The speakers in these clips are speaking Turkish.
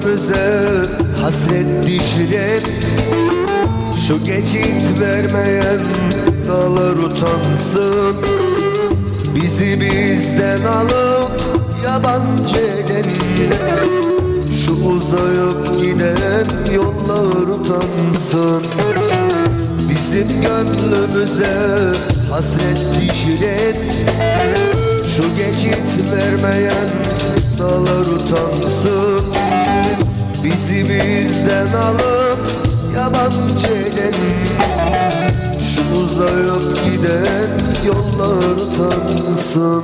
gönlümüze hasret düşüren, şu geçit vermeyen dağlar utansın. Bizi bizden alıp yabancı eden, şu uzayıp giden yollar utansın. Bizim gönlümüze hasret düşüren, şu geçit vermeyen dağlar utansın. Bizi bizden alıp yabancı eden, şu uzayıp giden yollar utansın.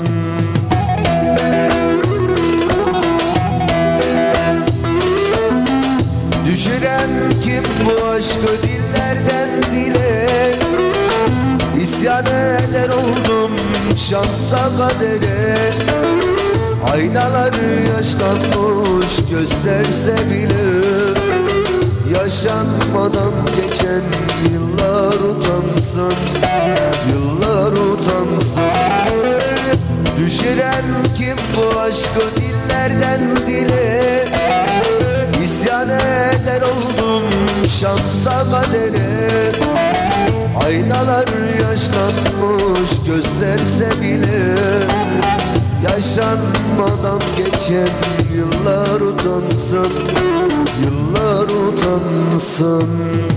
Düşüren kim bu aşkı dillerden dile? İsyan eder oldum şansa kadere. Aynalar yaşlanmış gösterse bile, yaşanmadan geçen yıllar utansın, yıllar utansın. Düşüren kim bu aşkı dillerden dile? İsyan eder oldum şansa kadere. Aynalar yaşlanmış gösterse bile, yaşanmadan geçen yıllar utansın, yıllar utansın.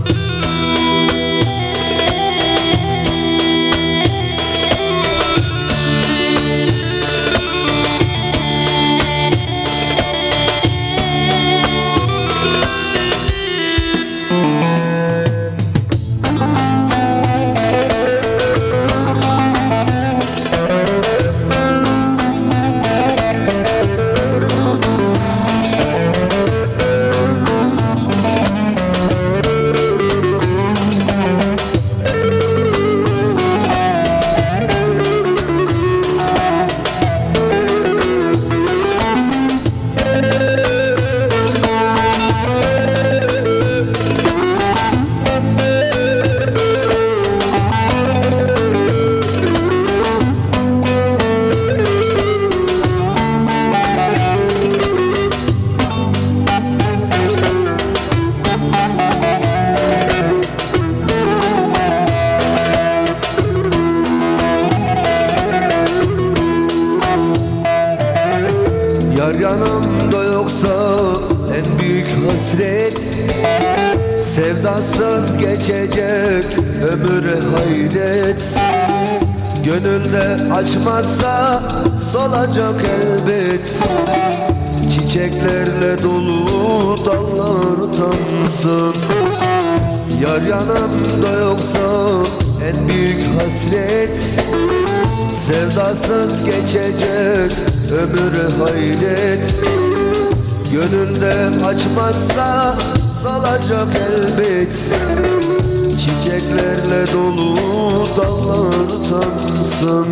Yar yanımda yoksa en büyük hasret, sevdasız geçecek ömüre hayret. Gönülde açmazsa solacak elbet, çiçeklerle dolu dallar utansın. Yar yanımda yoksa en büyük hasret, sevdasız geçecek ömüre hayret. Gönülde açmazsa salacak elbet, çiçeklerle dolu dallar utansın.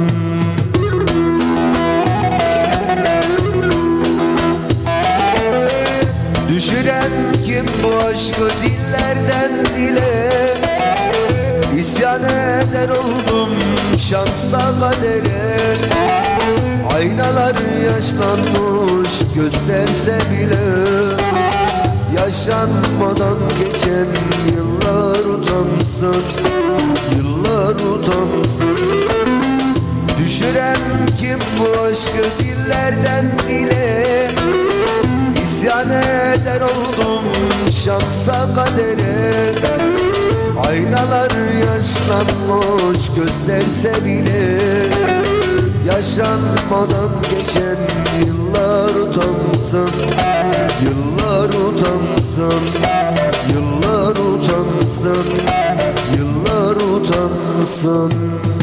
Düşüren kim bu aşkı dillerden dile? İsyan eder oldum şansa kadere. Aynalar yaşlanmış gösterse bile, yaşanmadan geçen yıllar utansın, yıllar utansın. Düşüren kim bu aşkı dillerden dile? İsyan eder oldum şansa kadere. Aynalar yaşlanmış gösterse bile, yaşanmadan geçen yıllar utansın, yıllar utansın, yıllar utansın, yıllar utansın.